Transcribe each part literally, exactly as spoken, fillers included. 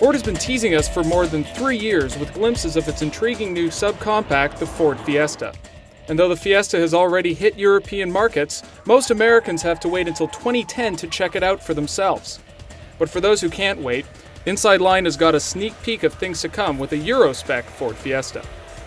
Ford has been teasing us for more than three years with glimpses of its intriguing new subcompact, the Ford Fiesta. And though the Fiesta has already hit European markets, most Americans have to wait until twenty ten to check it out for themselves. But for those who can't wait, Inside Line has got a sneak peek of things to come with a Euro-spec Ford Fiesta.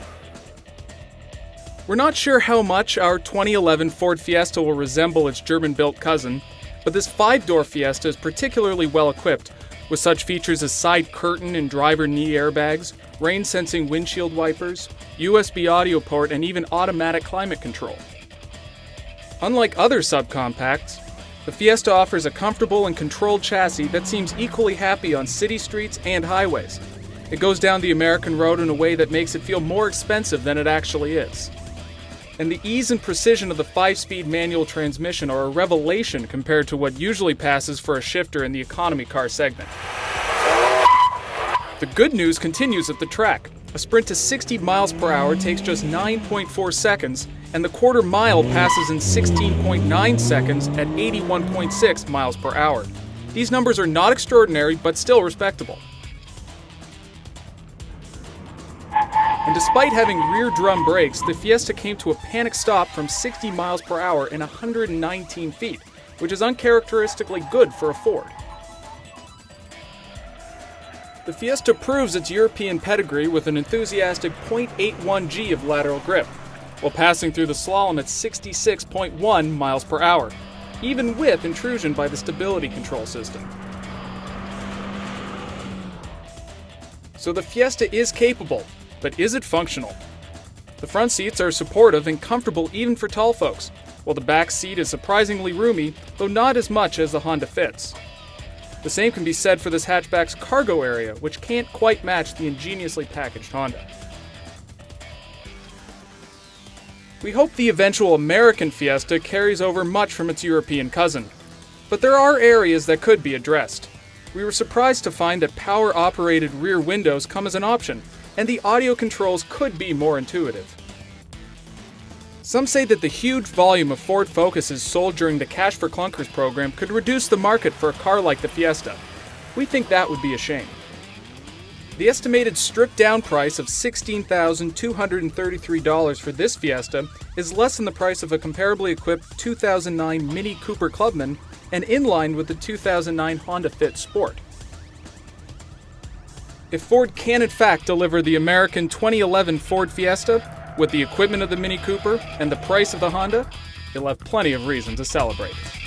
We're not sure how much our twenty eleven Ford Fiesta will resemble its German-built cousin, but this five-door Fiesta is particularly well-equipped, with such features as side curtain and driver knee airbags, rain-sensing windshield wipers, U S B audio port, and even automatic climate control. Unlike other subcompacts, the Fiesta offers a comfortable and controlled chassis that seems equally happy on city streets and highways. It goes down the American road in a way that makes it feel more expensive than it actually is. And the ease and precision of the five-speed manual transmission are a revelation compared to what usually passes for a shifter in the economy car segment. The good news continues at the track. A sprint to sixty miles per hour takes just nine point four seconds, and the quarter mile passes in sixteen point nine seconds at eighty-one point six miles per hour. These numbers are not extraordinary, but still respectable. And despite having rear drum brakes, the Fiesta came to a panic stop from sixty miles per hour in one hundred nineteen feet, which is uncharacteristically good for a Ford. The Fiesta proves its European pedigree with an enthusiastic zero point eight one G of lateral grip, while passing through the slalom at sixty-six point one miles per hour, even with intrusion by the stability control system. So the Fiesta is capable. But is it functional? The front seats are supportive and comfortable even for tall folks, while the back seat is surprisingly roomy, though not as much as the Honda Fits. The same can be said for this hatchback's cargo area, which can't quite match the ingeniously packaged Honda. We hope the eventual American Fiesta carries over much from its European cousin, but there are areas that could be addressed. We were surprised to find that power-operated rear windows come as an option, and the audio controls could be more intuitive. Some say that the huge volume of Ford Focuses sold during the Cash for Clunkers program could reduce the market for a car like the Fiesta. We think that would be a shame. The estimated stripped-down price of sixteen thousand two hundred thirty-three dollars for this Fiesta is less than the price of a comparably equipped two thousand nine Mini Cooper Clubman and in line with the two thousand nine Honda Fit Sport. If Ford can in fact deliver the American twenty eleven Ford Fiesta with the equipment of the Mini Cooper and the price of the Honda, you'll have plenty of reason to celebrate.